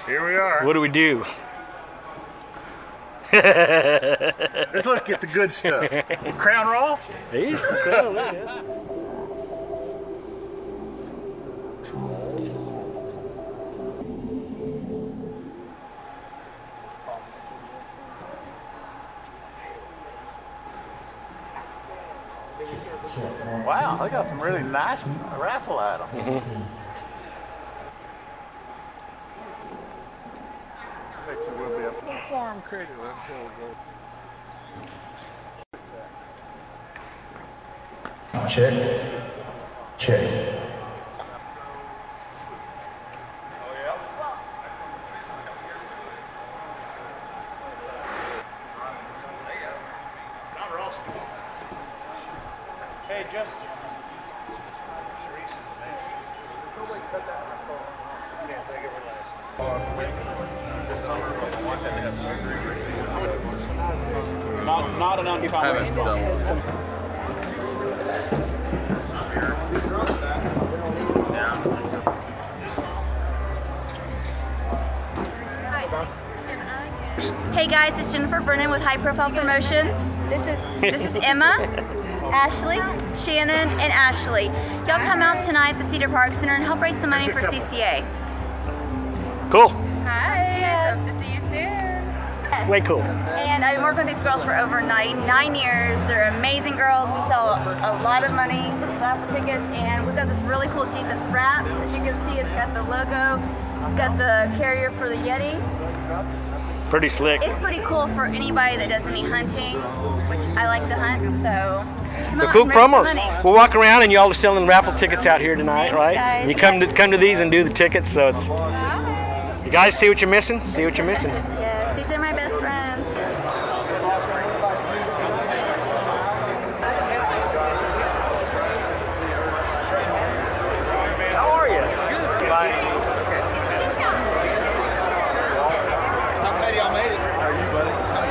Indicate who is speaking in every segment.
Speaker 1: Here we are.
Speaker 2: What do we do?
Speaker 1: Let's look at the good stuff. Crown roll?
Speaker 2: He's the crown, there it is.
Speaker 1: Wow, they got some really nice raffle items. I bet you will be up on farm credit.
Speaker 3: Check. Check.
Speaker 1: Hey, just.
Speaker 2: Not an uncommon.
Speaker 4: Hey guys, it's Jennifer Brennan with High Profile Promotions. This is Emma, Ashley, Shannon, and Ashley. Y'all come out tonight at the Cedar Park Center and help raise some money for CCA.
Speaker 2: Cool.
Speaker 4: Hi,
Speaker 5: Hope to see you soon.
Speaker 4: Yes.
Speaker 2: Way cool.
Speaker 4: And I've been working with these girls for over 9 years. They're amazing girls. We sell a lot of money, raffle tickets, and we've got this really cool Jeep that's wrapped. As you can see, it's got the logo, it's got the carrier for the Yeti.
Speaker 2: Pretty slick.
Speaker 4: It's pretty cool for anybody that does any hunting, which I like to hunt, so come
Speaker 2: So
Speaker 4: on,
Speaker 2: cool
Speaker 4: raise some
Speaker 2: promos.
Speaker 4: money.
Speaker 2: We'll walk around and y'all are selling raffle tickets out here tonight,
Speaker 4: Thanks,
Speaker 2: right?
Speaker 4: guys.
Speaker 2: You come to these and do the tickets, so it's. You guys see what you're missing? See what you're missing.
Speaker 4: Yes, these are my best friends.
Speaker 2: How are you?
Speaker 5: I'm glad y'all made it.
Speaker 2: How are you, buddy?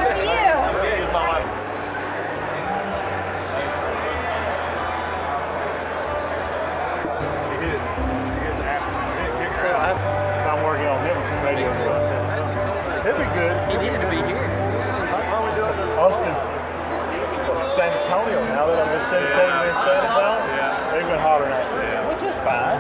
Speaker 2: So I'm working on him radio.
Speaker 1: It'd be good.
Speaker 5: He needed to be here.
Speaker 1: Why are we doing it? Austin, San Antonio. Now that I've been syndicated in San Antonio, they've been hotter than that, which is fine.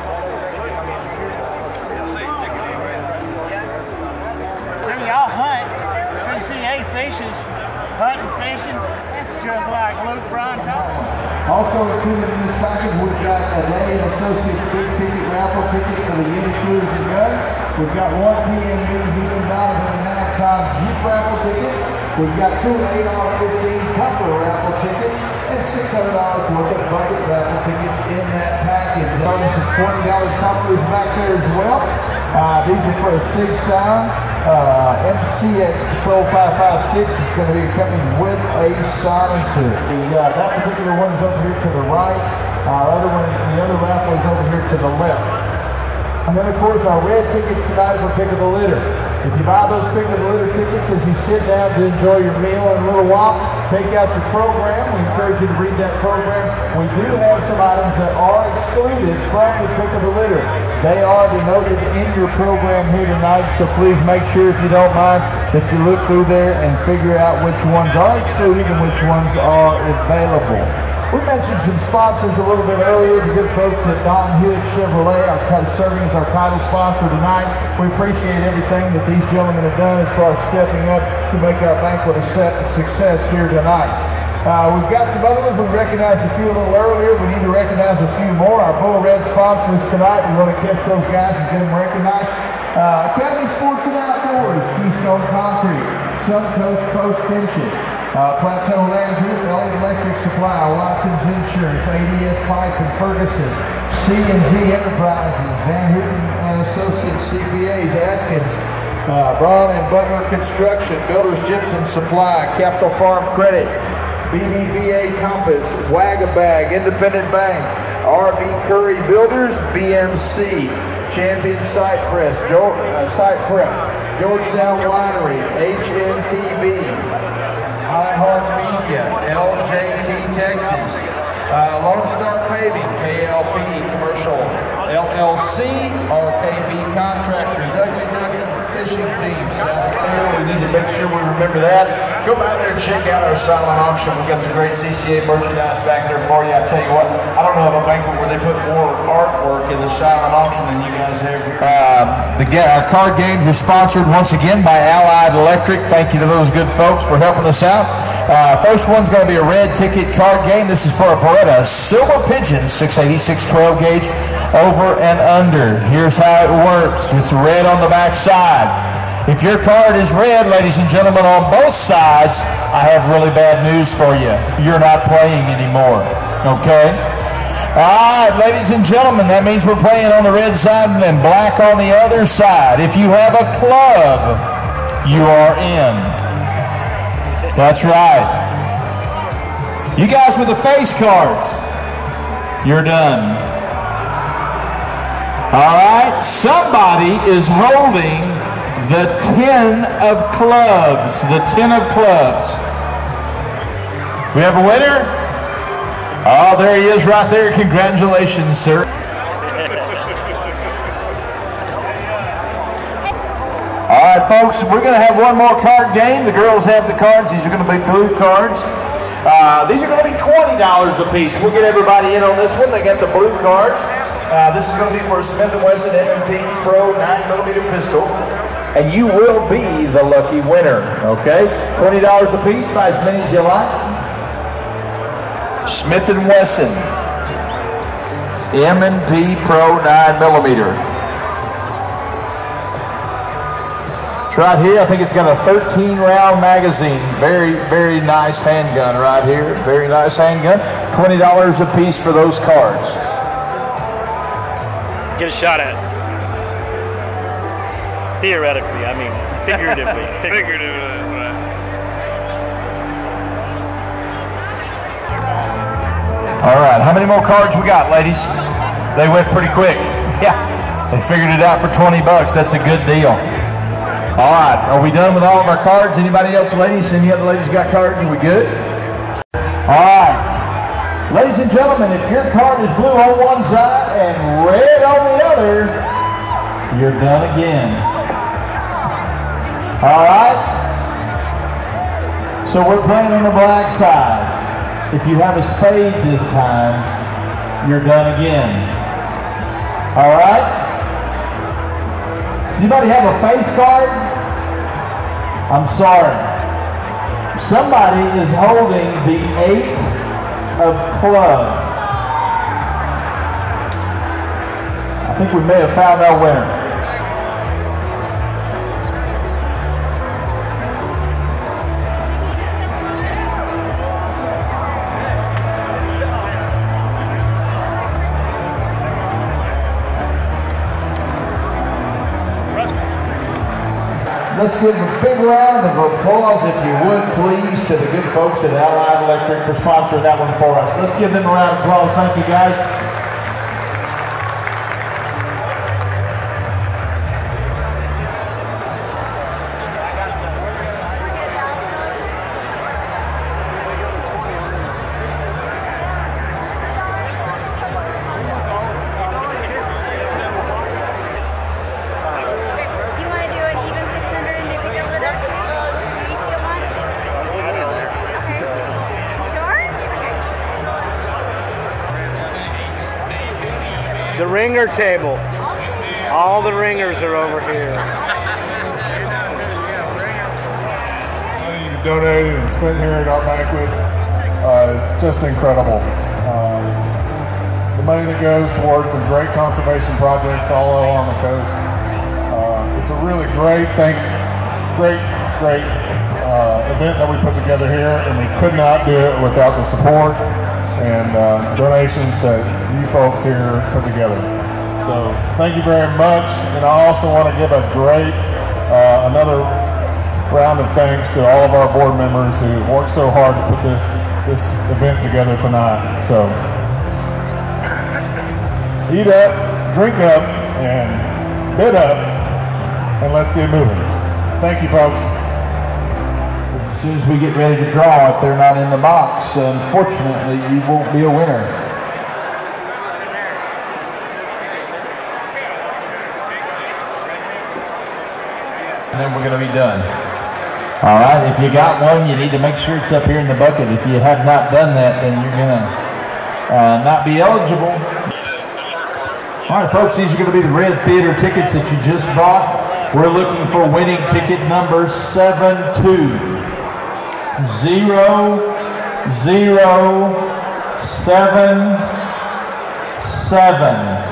Speaker 6: When y'all hunt, CCA fishes, hunting, fishing, just like Luke Bryan talked about.
Speaker 3: Also included in this package, we've got a day Associates big ticket raffle ticket for the Yeti Coolers and Guns. We've got 1 p.m. Healing Donovan and halftime Jeep raffle ticket. We've got 2 AR-15 Tumbler raffle tickets and $600 worth of Banquet raffle tickets in that package. There's some $20 tumblers back there as well. These are for a SIG sound. MCX Patrol 556. It's going to be accompanied with a silencer. That particular one's over here to the right. The other raffle is over here to the left. And then of course our red tickets tonight for Pick of the Litter. If you buy those Pick of the Litter tickets as you sit down to enjoy your meal in a little while, take out your program. We encourage you to read that program. We do have some items that are excluded from the Pick of the Litter. They are denoted in your program here tonight, so please make sure, if you don't mind, that you look through there and figure out which ones are excluded and which ones are available. We mentioned some sponsors a little bit earlier. The good folks at Don Hewitt Chevrolet are serving as our title sponsor tonight. We appreciate everything that these gentlemen have done as far as stepping up to make our banquet a success here tonight. We've got some other ones. We recognized a few a little earlier. We need to recognize a few more. Our Bull Red sponsors tonight. We want to catch those guys and get them recognized. Academy Sports and Outdoors, Keystone Concrete, Suncoast Coast Tension, Plateau Land Group, Elliott Electric Supply, Watkins Insurance, ADS Pipe and Ferguson, C&Z Enterprises, Van Houten and Associates, CPAs, Atkins, Braun and Butler Construction, Builders Gypsum Supply, Capital Farm Credit, BBVA Compass, Wag-A-Bag, Independent Bank, RB Curry Builders, BMC, Champion Site Prep, Georgetown Winery, HNTB, iHeart Media, LJT Texas, Lone Star Paving, KLP Commercial LLC, RKB Contractors, Ugly Duckling fishing teams out there. We need to make sure we remember that. Go by there and check out our silent auction. We've got some great CCA merchandise back there for you. I tell you what, I don't know of a banquet where they put more artwork in the silent auction than you guys have here. Our card games are sponsored once again by Allied Electric. Thank you to those good folks for helping us out. First one's going to be a red ticket card game. This is for a Beretta Silver Pigeon 680, 612 gauge over and under. Here's how it works. It's red on the back side. If your card is red, ladies and gentlemen, on both sides, I have really bad news for you. You're not playing anymore, okay? All right, ladies and gentlemen, that means we're playing on the red side and black on the other side. If you have a club, you are in. That's right. You guys with the face cards, you're done. All right, somebody is holding the 10 of clubs. The 10 of clubs. We have a winner? Oh, there he is right there. Congratulations, sir. All right, folks, we're going to have one more card game. The girls have the cards. These are going to be blue cards. These are going to be $20 a piece. We'll get everybody in on this one. They got the blue cards. This is going to be for a Smith & Wesson M&P Pro 9mm pistol. And you will be the lucky winner, okay? $20 a piece, buy as many as you like. Smith & Wesson M&P Pro 9mm. It's right here. I think it's got a 13-round magazine. Very, very nice handgun right here. Very nice handgun. $20 a piece for those cards.
Speaker 2: Get a shot at it. Theoretically, I mean, figuratively.
Speaker 5: Figuratively, right.
Speaker 3: All right, how many more cards we got, ladies? They went pretty quick. Yeah, they figured it out for 20 bucks. That's a good deal. All right, are we done with all of our cards? Anybody else, ladies? Any other ladies got cards? Are we good? All right. Ladies and gentlemen, if your card is blue on one side and red on the other, you're done again. All right? So we're playing on the black side. If you have a spade this time, you're done again. All right? Does anybody have a face card? I'm sorry. Somebody is holding the 8 of clubs. I think we may have found our winner. Let's give a big round of applause, if you would, please, to the good folks at Allied Electric for sponsoring that one for us. Let's give them a round of applause. Thank you, guys.
Speaker 2: The ringer table. All the ringers are over here.
Speaker 7: Money you donated and spent here at our banquet is just incredible. The money that goes towards some great conservation projects all along the coast. It's a really great event that we put together here, and we could not do it without the support and donations that you folks here put together. So thank you very much, and I also want to give a great another round of thanks to all of our board members who worked so hard to put this event together tonight. So eat up, drink up, and bid up, and let's get moving. Thank you, folks.
Speaker 3: As soon as we get ready to draw, if they're not in the box, unfortunately, you won't be a winner. And then we're going to be done. All right, if you got one, you need to make sure it's up here in the bucket. If you have not done that, then you're going to not be eligible. All right, folks, these are going to be the red theater tickets that you just bought. We're looking for winning ticket number 72007.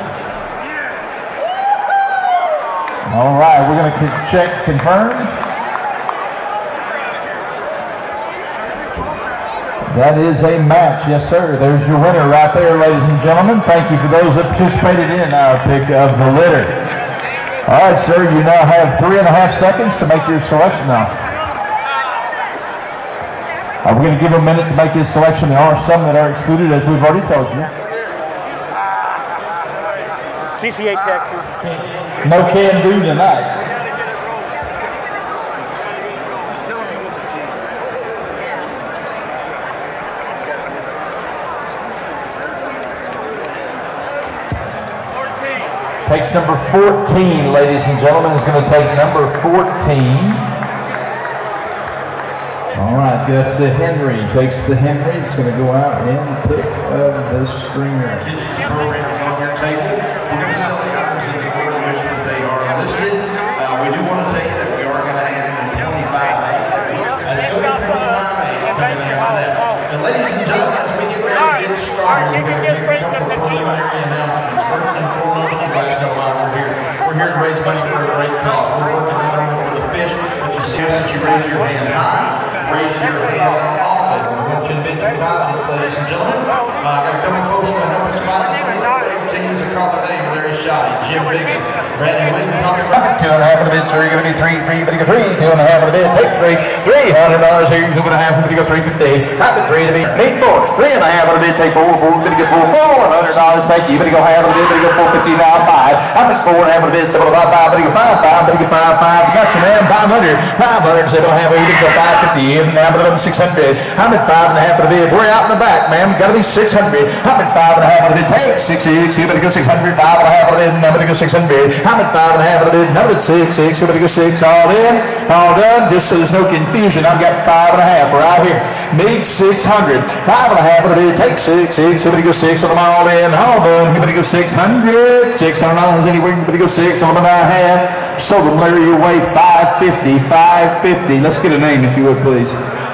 Speaker 3: All right, we're going to check, confirm. That is a match, yes sir. There's your winner right there, ladies and gentlemen. Thank you for those that participated in our pick of the litter. All right, sir, you now have 3.5 seconds to make your selection now. We're going to give him a minute to make his selection. There are some that are excluded, as we've already told you.
Speaker 2: CCA, Texas.
Speaker 3: No can do tonight. Takes number 14, ladies and gentlemen, is going to take number 14. All right, that's the Henry. Takes the Henry. It's going to go out and pick of the stringer. Attention to programs on your table. We're going to sell the items in the order in which they are listed. We do want to tell you that we are going to add in 25. Let's go to 25 coming after that. And ladies and gentlemen, as we get ready to get started, we're going to make a couple of preliminary announcements. First and foremost, you guys know why we're here. We're here to raise money for a great cause. We're working not only for the fish, but you suggest that you raise your hand high, raise your hand often. We want you to bend your conscience, ladies and gentlemen. Got a couple folks going to help us find the money. Continues to call the name. Larry Shoddy, Jim Biggin, Randy Whitten, Tommy. 2.5 of the bid, sir. You're going to be 3. But you go 3. 2.5 of the bid. Take 3. $300 here. You're going to have. But you go 350. Not the 3 to be. Need 4. 3.5 of the bid. Take 4. 4. But you get $400. Thank you. But you go half of the bid. But you go 450 now. 5. I'm at 4.5 of the bid. 7 about 5. But you go 5. But you go 5. You got your man 500. 500. So they don't have. You go 550. Now but 600. I'm at 5.5 of the bid. We're out in the back, man. Got to be 600. I'm at 5.5 of the bid. Take 6. You better go 600. 5.5 of the bid. Now but you go 600. I'm at 5.5 of the bid. Number 6. You better go 6. All in. All done. Just so there's no confusion. I've got 5.5 right here. Need 600. 5.5 of the bid. Take 6. You better go 6 on them all in. All done. You better go 600. $600 anywhere. You better go 6 on them I have. So them Larry your way 550. 550. Let's get a name if you would please.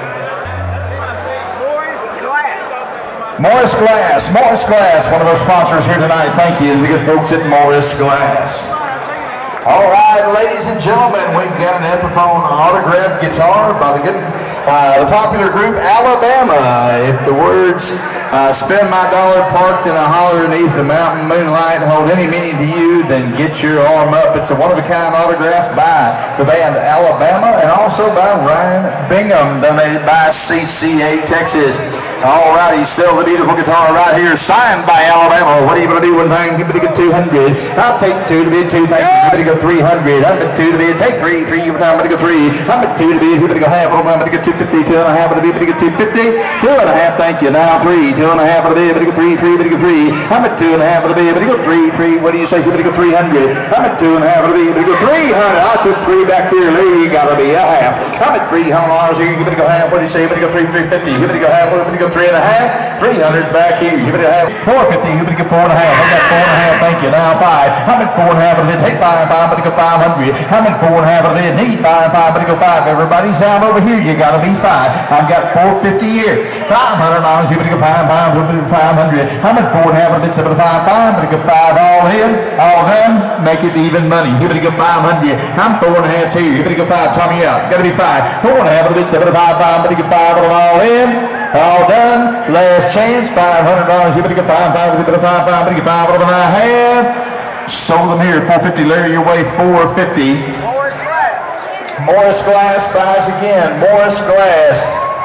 Speaker 3: Morris Glass. Morris Glass, one of our sponsors here tonight. Thank you to the good folks at Morris Glass. All right, ladies and gentlemen, we've got an Epiphone autographed guitar by the popular group Alabama. If the words "Spend my dollar parked in a holler beneath the mountain moonlight" hold any meaning to you, then get your arm up. It's a one-of-a-kind autograph by the band Alabama and also by Ryan Bingham, donated by CCA, Texas. All right, he sells a beautiful guitar right here, signed by Alabama. What are you going to do one thing? Give me a 200. I'll take 2 to be 2. Thank you. Give me a 300. I'm at 2 to be. Take 3. 3. I'm going to go 3. I'm at 2 to be. Who's going to go half? I'm going to go 250. 2.5 of the bid. I'm going to go 250. 2.5. Thank you. Now 3. 2.5 of the bid. I'm going to go 3. 3. I'm going to go 3. I'm at 2.5 of the bid. I'm going to go 3. 3. What do you say? I'm going to go 300. I'm at 2.5 of the bid. I'm going to go 300. I took 3 back here. Lee, you got to be a half. I'm at $300 here. You're going to go half. What do you say? I'm going to go 350. You're going to go half. I'm going to go 3.5. 300's back here. You're going to have 450. You're going to go 4.5. I got 4.5. Thank you. Now 5. I'm at 4.5 of the bid. Take 5. I'm going to go 500. I'm at 4.5 of the bid. Need 5. I'm going to go 5. Everybody's out over here. You got to be 5. I've got 450 here. $500. You're going to go 5. I'm going to go 500. I'm at 4.5 of the bid. 7 to 5. I'm going to go 5 all in. All done. Make it even money. You're going to go 500. I'm 4.5 here. You're going to go 5. Tell me out. Got to be 5. 4.5 of the bid. 7 to 5. I'm going to go 5 of them all in. All done. Last chance. $500. You better get 5. You better 5. I'm going to get 5 of them I have. Sold them here. 450. Larry, your way. 450.
Speaker 5: Morris Glass.
Speaker 3: Morris Glass buys again. Morris Glass.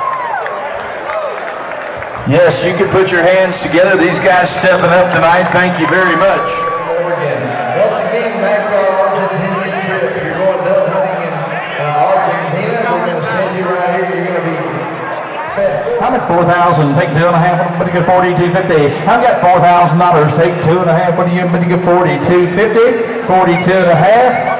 Speaker 3: Yes, you can put your hands together. These guys stepping up tonight. Thank you very much. Once again, back to our Argentinian trip. If you're going dove hunting in Argentina, we're going to send you right here. You're going to be fed. I'm at 4,000. Take 2.5. But you get 42.50. I've got $4,000. Take 2.5. What do you get? 42.50. 42.5.
Speaker 5: Okay, y'all.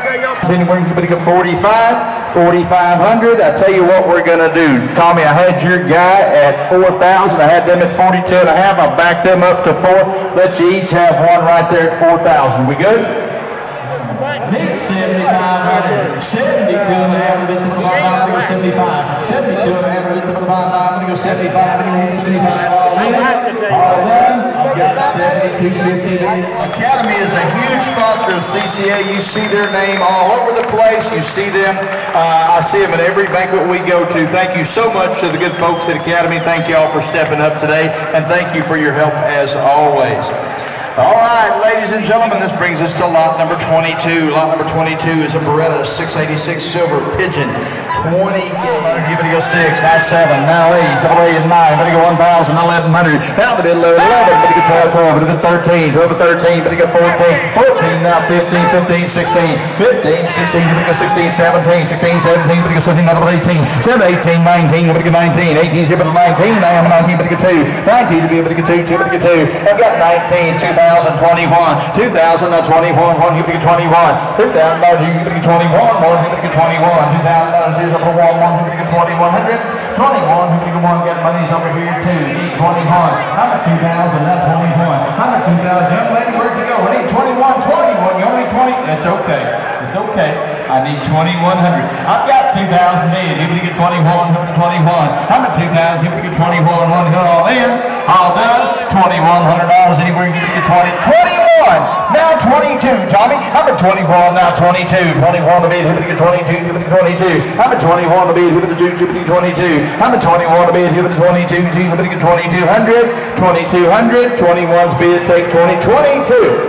Speaker 3: Anywhere you can get 45, 4,500. I tell you what we're gonna do. Tommy, I had your guy at 4,000. I had them at 42.5. I backed them up to 4. Let you each have one right there at 4,000. We good? Need 7,500. 72.5. Let's go 75. 72.5. Let's go 75. 75. All in. I've got 7,250. Academy is a huge sponsor of CCA. You see their name all over the place. You see them. I see them at every banquet we go to. Thank you so much to the good folks at Academy. Thank you all for stepping up today, and thank you for your help as always. All right, ladies and gentlemen, this brings us to lot number 22. Lot number 22 is a Beretta 686 Silver Pigeon. 20 give it a go 6, now 7, now 8, 7, 8, 9, better go 1,000, 1,100, now the middle 11, better go 12, 12, better go 13, 12, 13, better go 14, 14, now 15, 15, 16, 15, 16, better go 16, 17, 16, 17, better go 17, now 18, 7, 18, 19, better go 19, 18, better go 19, now 19, better go 2, 19 to be able to get 2, 2, better go 2, I've got 19, 2021, 2021, 1, you better go 21, 2,000, you better go 21, 1, you better go 21, 2,000, number 1, 1, who can 2,100, 21, who can 1, got money's over here, 2, need 21, I'm at 2,000, not 21, I'm at 2,000, young lady, where'd you go? I need 21, 21, you only 20, that's okay, it's okay, I need 2,100, I've got 2,000 bid, you can get 21, who can 21, I'm at 2,000, you can get 21, 1, all in, all done, $2,100, anywhere you can get 20, 21, now 22, Tommy, I'm at 21, now 22, 21 the bid, who can get 22, 22, I'm at 21 the bid, who can get 22, I'm at 21 the bid, who can get 22, who can get 2,200, 2,200, 21's bid, take 20, 22.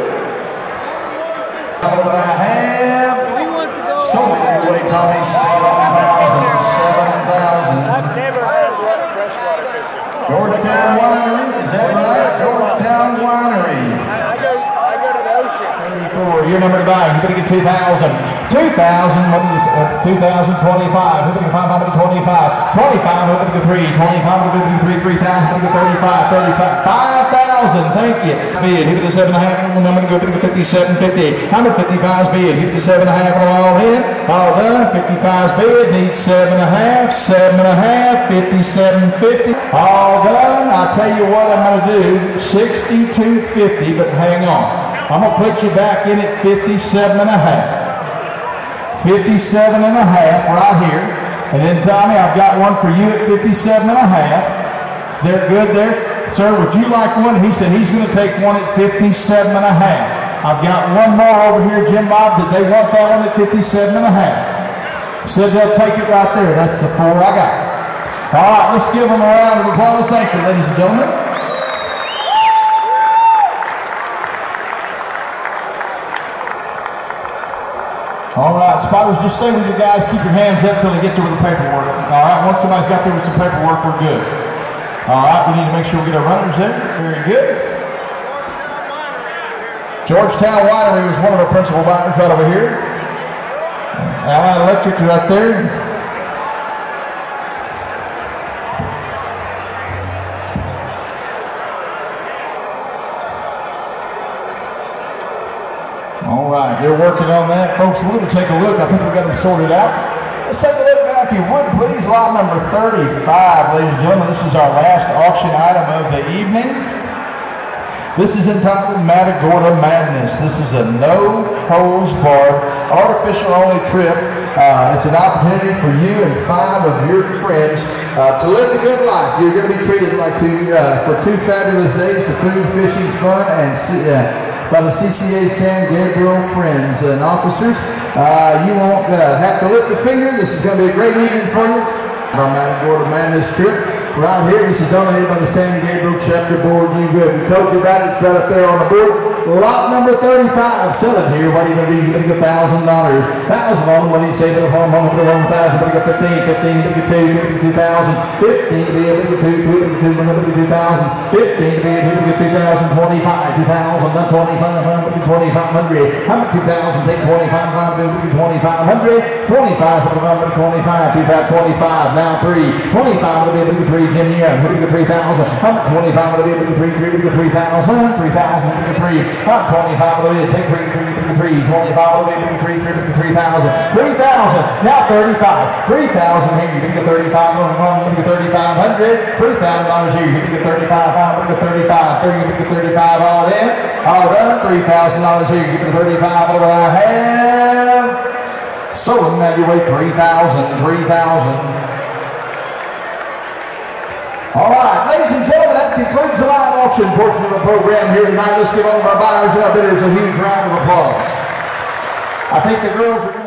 Speaker 3: I have sold it away, Tommy, 7,000, 7,000.
Speaker 1: I've never heard what freshwater fishing.
Speaker 3: Georgetown Winery, is that right? Georgetown Winery.
Speaker 1: I go to the ocean.
Speaker 3: 34, your number to buy, you better get 2,000. 2,000, what is 2,025, who better get 525, 25, who better get 3, 25, who better get 3, 3,000, who better get 35, 35, 5,000, thank you. Bid, who better get 7.5, number to go, better get 57.50, I'm at 55's bid, who better get 7.5, all in, all done, 55's bid, needs 7.5, 7.5, 57.50, all done. I'll tell you what I'm going to do, 62.50, but hang on. I'm going to put you back in at 57.5. 57.5 right here. And then Tommy, I've got one for you at 57.5. They're good there. Sir, would you like one? He said he's going to take one at 57.5. I've got one more over here, Jim Bob, that they want that one at 57.5. Said they'll take it right there. That's the 4 I got. All right, let's give them a round of applause. Thank you, ladies and gentlemen. All right, spotters, just stay with you guys. Keep your hands up till they get there with the paperwork. All right, once somebody's got there with some paperwork, we're good. All right, we need to make sure we get our runners there. Very good. Georgetown Winery was one of our principal buyers right over here. Allied Electric right there. All right, they're working on that. Folks, we're going to take a look. I think we've got them sorted out. Let's take a look now, if you would, please. Lot number 35, ladies and gentlemen. This is our last auction item of the evening. This is entitled Matagorda Madness. This is a no-holds-barred, artificial-only trip. It's an opportunity for you and 5 of your friends to live the good life. You're going to be treated like for 2 fabulous days to food, fishing, fun, and by the CCA San Gabriel friends and officers. You won't have to lift a finger. This is going to be a great evening for you. Our Matagorda Madness trip right here. This is donated by the San Gabriel Chapter Board. We told you about it. It's right up there on the board. Lot number 35. Selling here. What are you going to do? You're going to get $1,000. $1,000 on. What do you say to the home? Home for the 1,000. You're going to get 15. 15. You're going to get 2. You're going to get 2,000. 15 to be able to get 2. 2 to get 2. You're going to get 2,000. 15 to be able to get 2,000. 25. 2,000. Not 25. I'm going to get 2,500. I'm at 2,000. Take 25. I'm going to get 2,500. 25. So I'm going to get 25. 25. 25. Now 3. 25 to be able to get 3. 3, Jimmy Young, hit the 3,000, 125 of the bid, bid 3, 3, bid 3,000, 3,000, bid 3, 125 of the bid, take 3, 3, bid 3, 25 of the bid, bid 3, 3, bid 3,000, 3,000, now 35, 3,000 here, you bid 35, bid 3,500, $3,000 here, you bid 35, bid 35, 30, bid 35, all in, all done, $3,000 here, you bid 35, all that I have, sold, now you weigh 3,000, 3,000. All right, ladies and gentlemen, that concludes the live auction portion of the program here tonight. Let's give all of our buyers and our bidders a huge round of applause. I think the girls are